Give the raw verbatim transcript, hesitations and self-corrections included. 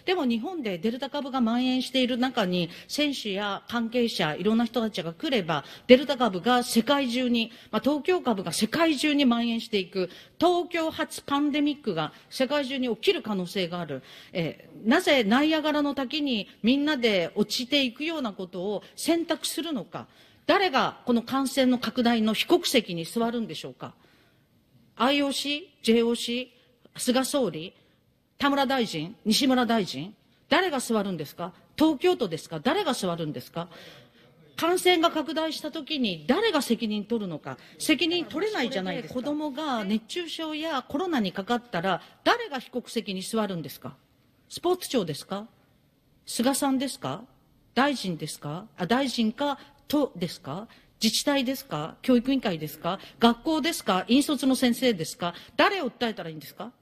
でも日本でデルタ株が蔓延している中に、選手や関係者、いろんな人たちが来れば、デルタ株が世界中に、まあ、東京株が世界中に蔓延していく、東京発パンデミックが世界中に起きる可能性がある。えー、なぜナイアガラの滝にみんなで落ちていくようなことを選択するのか。誰がこの感染の拡大の被告席に座るんでしょうか。アイオーシー、ジェイオーシー、菅総理、田村大臣、西村大臣、誰が座るんですか。東京都ですか。誰が座るんですか。感染が拡大したときに誰が責任取るのか。責任取れないじゃないですか。子供が熱中症やコロナにかかったら誰が被告席に座るんですか。スポーツ庁ですか。菅さんですか。大臣ですか。あ、大臣か都ですか。自治体ですか。教育委員会ですか。学校ですか。引率の先生ですか。誰を訴えたらいいんですか。